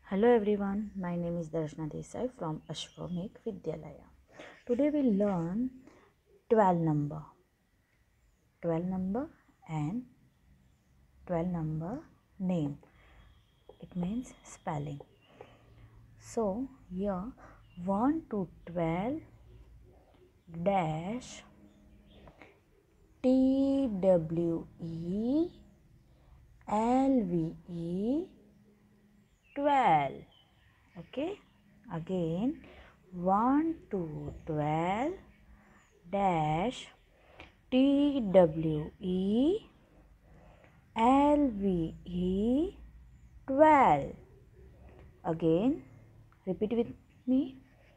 Hello everyone, my name is Darshana Desai from Ashwamekh Vidyalaya. Today we learn 12 number and 12 number name. It means spelling. So here 1 to 12 dash TWELVE 12. Okay, again 1 to 12 dash TWELVE 12. Again repeat with me.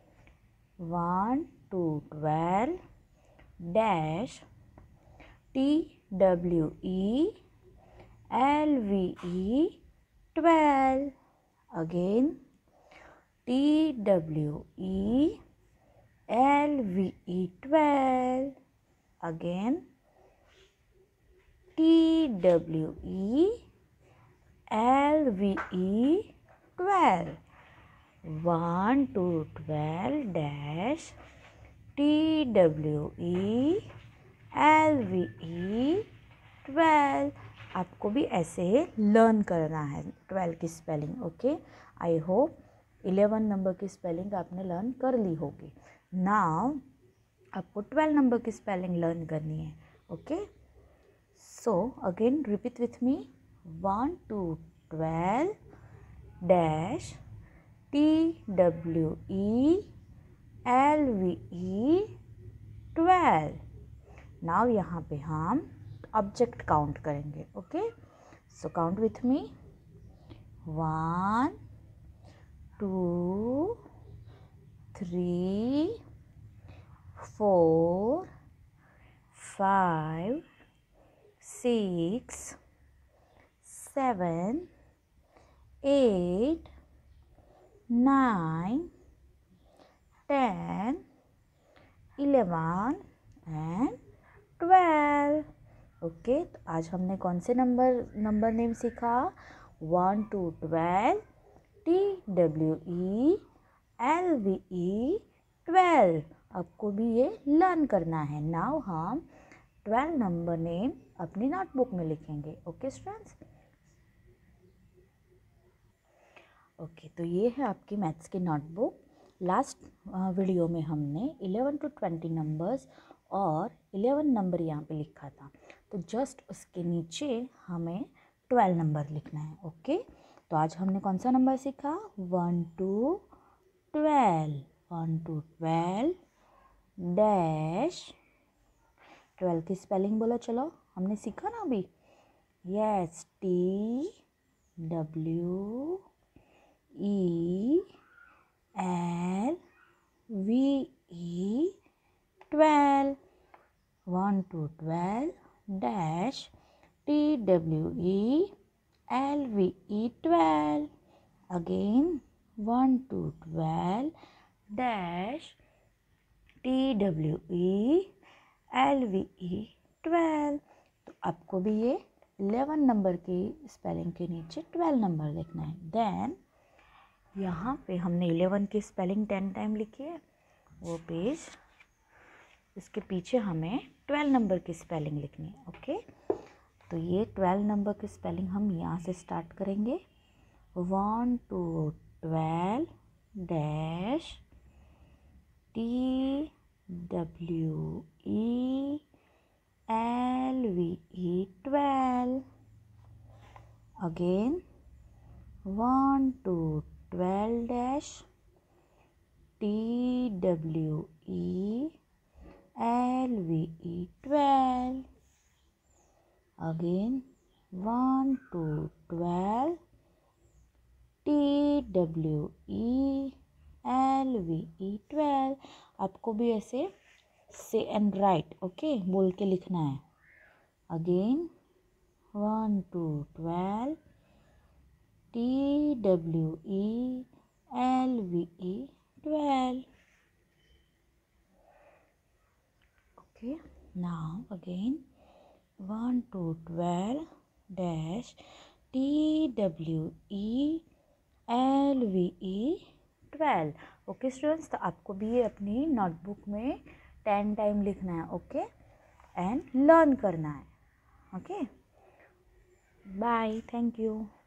1 to 12 dash TWELVE 12. Again TWELVE 12. Again TWELVE 12. 1 to 12 dash TWELVE 12. आपको भी ऐसे learn करना है 12 की spelling. Okay, I hope 11 number की spelling आपने learn कर ली होगी. नाउ आपको 12 नंबर की स्पेलिंग लर्न करनी है. Okay, so again repeat with me. 1 to 12 dash TWELVE 12. Now यहाँ पे हम ऑब्जेक्ट काउंट करेंगे. Okay, so count with me. 1 2 3 4 5 6 7 8 9 10 11 and 12. Okay, तो आज हमने कौन से नंबर नेम सीखा? 1 to 12 TWELVE 12. आपको भी ये लर्न करना है. नाउ हम 12 नंबर नेम अपनी नोटबुक में लिखेंगे. Okay students. ओके, तो ये है आपकी मैथ्स की नोटबुक. लास्ट वीडियो में हमने 11 to 20 नंबर्स और 11 नंबर यहाँ पे लिखा था. तो जस्ट उसके नीचे हमें 12 नंबर लिखना है. ओके, तो आज हमने कौन सा नंबर सीखा? 1 to 12. 1 to 12 डैश 12 की स्पेलिंग बोलो. चलो, हमने सीखा ना अभी. Yes, TWELVE 12. 1 to 12 dash TWELVE 12. Again 1 to 12 dash TWELVE 12. तो आपको भी ये 11 नंबर की स्पेलिंग के नीचे 12 नंबर लिखना है. देन यहाँ पे हमने 11 की स्पेलिंग 10 टाइम लिखी है. वो पेज, इसके पीछे हमें 12 नंबर की स्पेलिंग लिखनी है. ओके, तो ये 12 नंबर की स्पेलिंग हम यहाँ से स्टार्ट करेंगे. 1 to 12 dash TWELVE 12. Again 1 to 12 dash TWELVE 12. Again 1 to 12 TWELVE 12. आपको भी ऐसे से एंड राइट ओके बोल के लिखना है. Again 1 to 12 TWELVE 12. Okay, now again 1 to 12 dash TWELVE LVE 12। Okay students, तो आपको भी ये अपनी नोटबुक में 10 टाइम लिखना है, ओके, एंड लर्न करना है, ओके। Bye, thank you.